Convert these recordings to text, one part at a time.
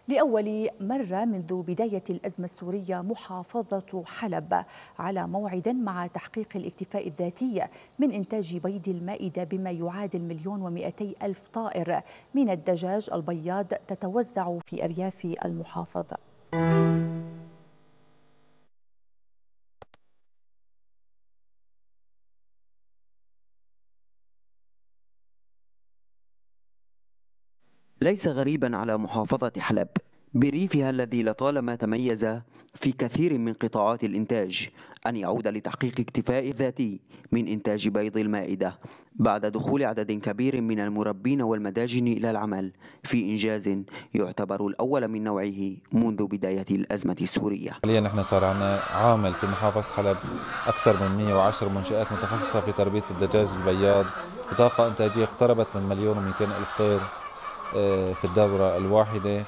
لأول مرة منذ بداية الأزمة السورية محافظة حلب على موعد مع تحقيق الاكتفاء الذاتي من إنتاج بيض المائدة بما يعادل 1,200,000 طائر من الدجاج البياض تتوزع في أرياف المحافظة. ليس غريبا على محافظة حلب بريفها الذي لطالما تميز في كثير من قطاعات الإنتاج أن يعود لتحقيق اكتفاء ذاتي من إنتاج بيض المائدة بعد دخول عدد كبير من المربين والمداجن إلى العمل في إنجاز يعتبر الأول من نوعه منذ بداية الأزمة السورية. حاليا نحن صار عندنا عامل في محافظة حلب أكثر من 110 منشآت متخصصة في تربية الدجاج البياض بطاقة إنتاجية اقتربت من 1,200,000 طير في الدورة الواحدة.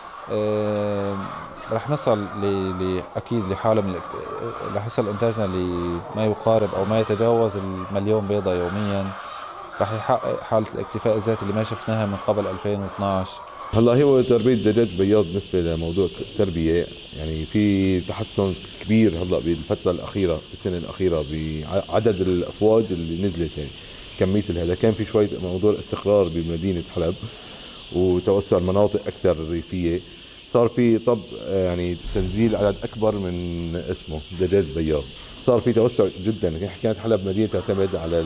رح نصل أكيد لحالة من رح يصل إنتاجنا لما يقارب أو ما يتجاوز 1,000,000 بيضة يوميا. رح يحقق حالة الاكتفاء الذاتي اللي ما شفناها من قبل 2012. هلا هو تربية دجاج بياض بالنسبة لموضوع التربية يعني في تحسن كبير هلا بالفترة الأخيرة بالسنة الأخيرة بعدد الأفواج اللي نزلت يعني كمية هذا كان في شوية موضوع استقرار بمدينة حلب وتوسع المناطق أكثر ريفية صار في يعني تنزيل عدد أكبر من اسمه دجاج بياض صار في توسع جدا. كانت حلب مدينة تعتمد على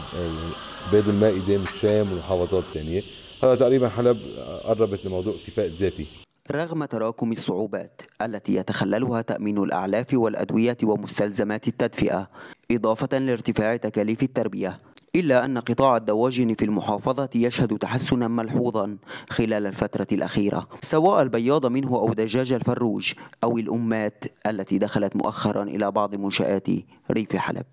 بيض المائدة من الشام والمحافظات الثانية. هذا تقريبا حلب قربت لموضوع الاكتفاء الذاتي. رغم تراكم الصعوبات التي يتخللها تأمين الأعلاف والأدوية ومستلزمات التدفئة إضافة لارتفاع تكاليف التربية، إلا أن قطاع الدواجن في المحافظة يشهد تحسنا ملحوظا خلال الفترة الأخيرة، سواء البياض منه أو دجاج الفروج أو الأمات التي دخلت مؤخرا إلى بعض منشآت ريف حلب.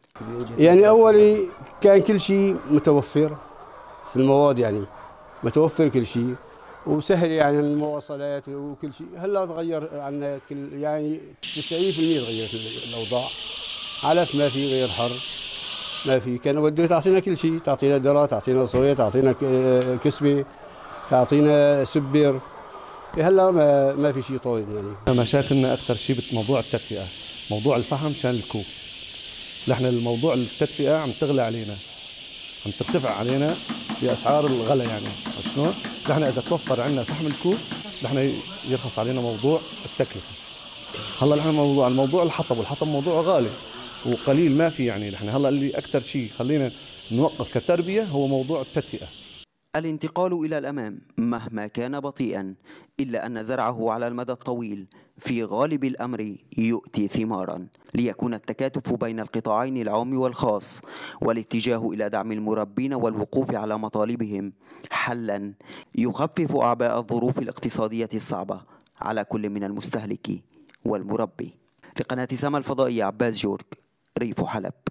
يعني أولي كان كل شيء متوفر في المواد، يعني متوفر كل شيء وسهل يعني المواصلات وكل شيء. هلا تغير عنا كل يعني 90% تغيرت الأوضاع. علف ما في غير حر، ما في. كان بده تعطينا كل شيء، تعطينا ذرة، تعطينا صويا، تعطينا كسبة، تعطينا سبر. هلا ما في شيء طويل يعني. مشاكلنا أكثر شيء بموضوع التدفئة، موضوع الفحم شان الكوب. نحن الموضوع التدفئة عم تغلى علينا، عم ترتفع علينا بأسعار الغلا يعني. شلون؟ نحن إذا توفر عندنا فحم الكوب نحن يرخص علينا موضوع التكلفة. هلا نحن الموضوع الحطب، والحطب موضوع غالي وقليل ما في يعني. نحن هلا اللي أكثر شيء خلينا نوقف كتربية هو موضوع التدفئة. الانتقال إلى الأمام مهما كان بطيئا إلا أن زرعه على المدى الطويل في غالب الأمر يؤتي ثمارا، ليكون التكاتف بين القطاعين العام والخاص والاتجاه إلى دعم المربين والوقوف على مطالبهم حلا يخفف أعباء الظروف الاقتصادية الصعبة على كل من المستهلك والمربي. لقناة سما الفضائية، عباس جورج، ريف حلب.